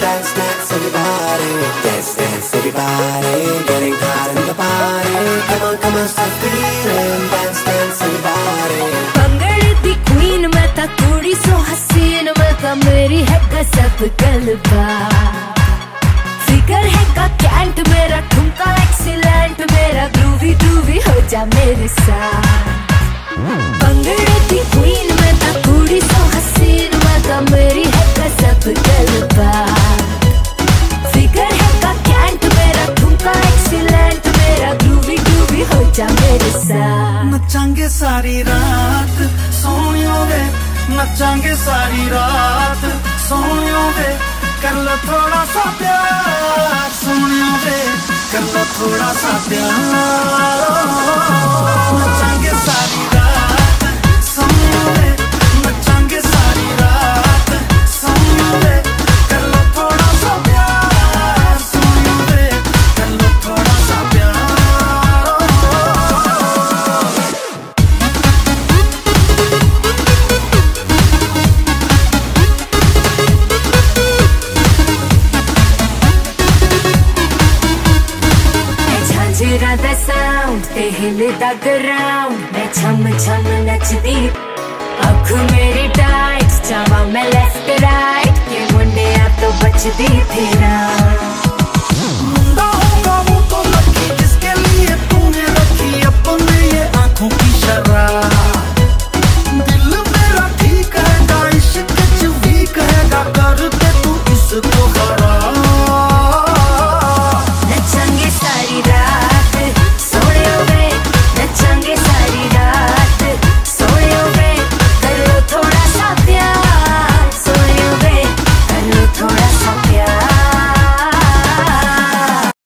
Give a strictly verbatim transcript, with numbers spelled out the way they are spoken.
dance, dance, everybody. Dance, dance, everybody. Getting hot in the party. Come on, come on, start feeling. Dance, dance, everybody. भंगड़े the queen मैं ता कुड़ी सो हसीन मैं ता मेरी है गजब गलबा फिगर है का कैंट मेरा ठुमका एक्सीलेंट मेरा ग्रूवी ग्रूवी हो जा मेरे साथ भंगड़े दी queen मैं ता कुड़ी सो हसीन मैं ता मेरी है गजब गलबा फिगर है का कैंट मेरा ठुमका एक्सीलेंट मेरा ग्रूवी ग्रूवी हो जा मेरे साथ नचांगे सारी रात सोनियों वे नचांगे सारी रात सोनियों वे कर लो थोड़ा सा प्यार सोनियों वे कर लो थोड़ा सा प्यार नचांगे सारी रात सोनियों वे नचांगे सारी रात सोनियों वे कर लो थोड़ा सा प्यार सोनियों वे कर लो थोड़ा सा प्यार Jira the sound, they hill the ground. मैं छम छम नचदी, आँख मेरी tight, जावा मैं left right. ये मुंडे आप तो बचदी